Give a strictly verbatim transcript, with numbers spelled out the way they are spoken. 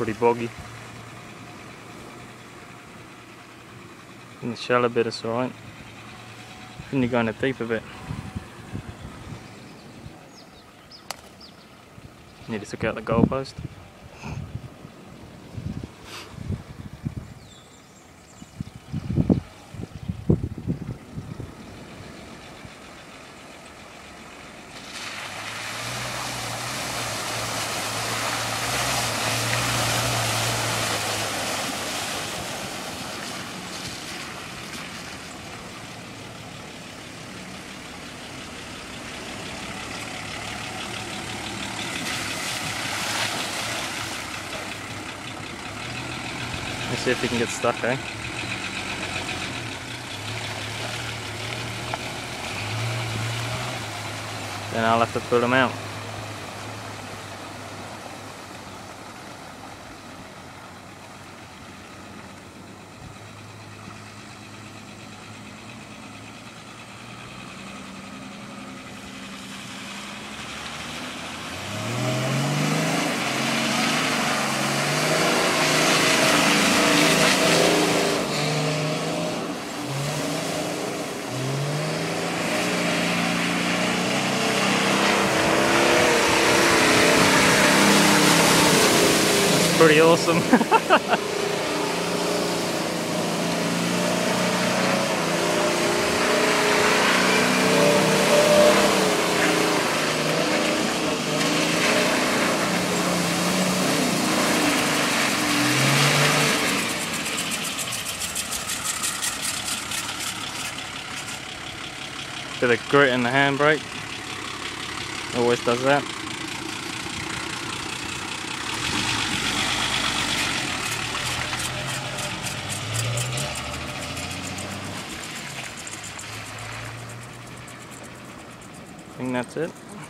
pretty boggy. In the shallow bit it's alright. Then you go in the deeper bit. Need to took out the goalpost. Let's see if we can get stuck, eh? Then I'll have to pull them out. Pretty awesome. Bit of grit in the handbrake, always does that. I think that's it.